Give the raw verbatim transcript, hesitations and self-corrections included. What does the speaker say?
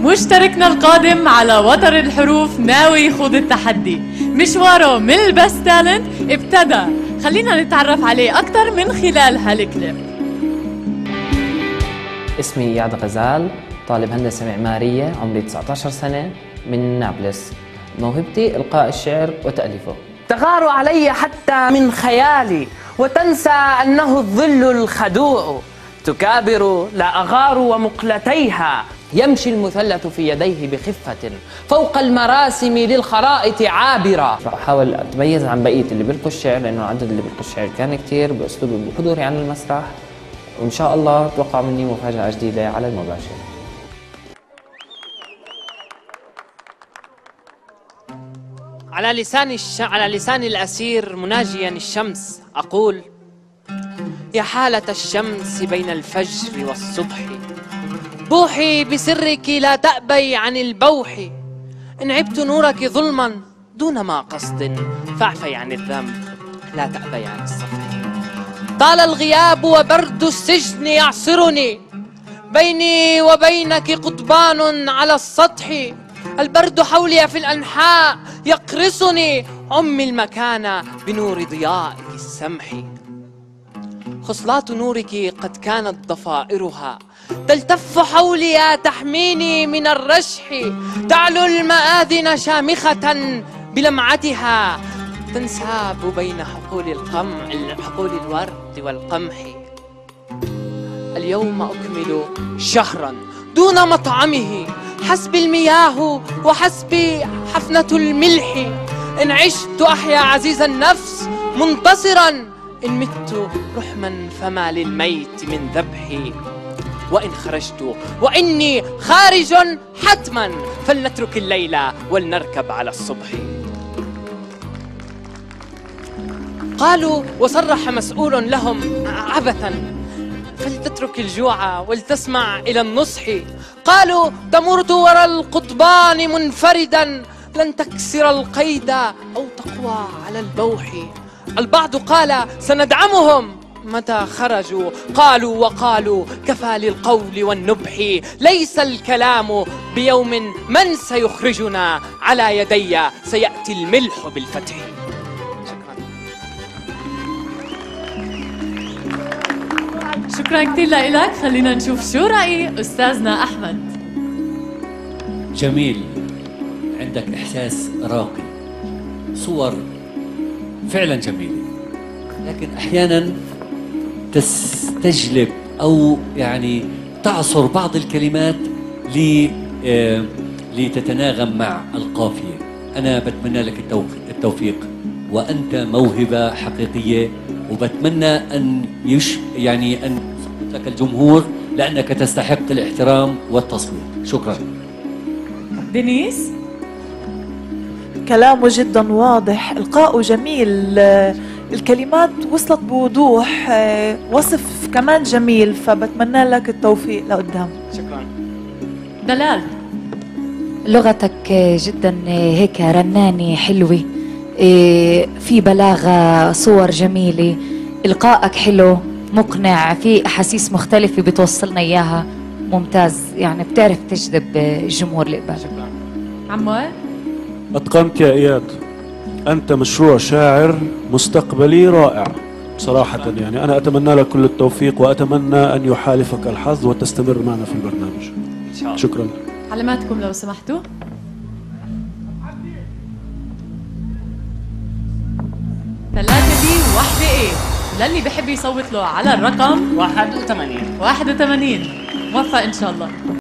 مشتركنا القادم على وتر الحروف ناوي يخوض التحدي. مشواره من البست تالنت ابتدى، خلينا نتعرف عليه أكثر من خلال هالكليب. اسمي إياد غزال، طالب هندسة معمارية، عمري تسعة عشر سنة، من نابلس. موهبتي إلقاء الشعر وتأليفه. تغار علي حتى من خيالي وتنسى أنه الظل الخدوع. تكابر لا أغار ومقلتيها، يمشي المثلث في يديه بخفة فوق المراسم للخرائط عابرة. بحاول أتميز عن بقية اللي بيلقوا الشعر، لأنه عدد اللي بيلقوا الشعر كان كتير بأسلوب بحضوري عن المسرح، وإن شاء الله توقع مني مفاجأة جديدة على المباشر. على لسان الش... على لسان الأسير مناجيا الشمس أقول: يا حالة الشمس بين الفجر والصبح، بوحي بسرك لا تأبي عن البوح. إن عبت نورك ظلما دون ما قصد، فاعفي عن الذنب لا تأبي عن الصفح. طال الغياب وبرد السجن يعصرني، بيني وبينك قضبان على السطح. البرد حولي في الأنحاء يقرصني، عمي المكان بنور ضيائك السمح. خصلات نورك قد كانت ضفائرها تلتف حولي تحميني من الرشح. تعلو المآذن شامخة بلمعتها، تنساب بين حقول القمع حقول الورد والقمح. اليوم أكمل شهرا دون مطعمه، حسب المياه وحسب حفنة الملح. إن عشت أحيا عزيز النفس منتصرا، إن مت رحما فما للميت من ذبحي. وإن خرجت وإني خارج حتما، فلنترك الليل ولنركب على الصبح. قالوا وصرح مسؤول لهم عبثا: فلتترك الجوع ولتسمع إلى النصح. قالوا تمرت وراء القضبان منفردا، لن تكسر القيد أو تقوى على البوح. البعض قال سندعمهم متى خرجوا، قالوا وقالوا كفى للقول والنبح. ليس الكلام بيوم من سيخرجنا، على يدي سيأتي الملح بالفتح. شكرا كثير لك. خلينا نشوف شو رأي أستاذنا أحمد. جميل، عندك إحساس راقي، صور فعلا جميلة، لكن أحيانا تستجلب أو يعني تعصر بعض الكلمات لتتناغم مع القافية. أنا بتمنى لك التوفيق، وأنت موهبة حقيقية، وبتمنى أن يش يعني أن يصوت لك الجمهور، لأنك تستحق الاحترام والتصويت. شكرا. دينيس، كلامه جدا واضح، إلقاؤه جميل، الكلمات وصلت بوضوح، وصف كمان جميل، فبتمنى لك التوفيق لقدام. شكرا. دلال، لغتك جدا هيك رنانة حلوة، في بلاغة، صور جميلة، إلقائك حلو مقنع، في أحاسيس مختلفة بتوصلنا إياها، ممتاز، يعني بتعرف تجذب الجمهور لقبال. شكرا. عمار، أتقنت يا إياد، أنت مشروع شاعر مستقبلي رائع صراحة. يعني أنا أتمنى لك كل التوفيق، وأتمنى أن يحالفك الحظ وتستمر معنا في البرنامج إن شاء الله. شكرا. علاماتكم لو سمحتوا. ثلاثة بي وواحدة ايه، للي بحب يصوت له على الرقم واحد وثمانين. واحد وثمانين. موفق إن شاء الله.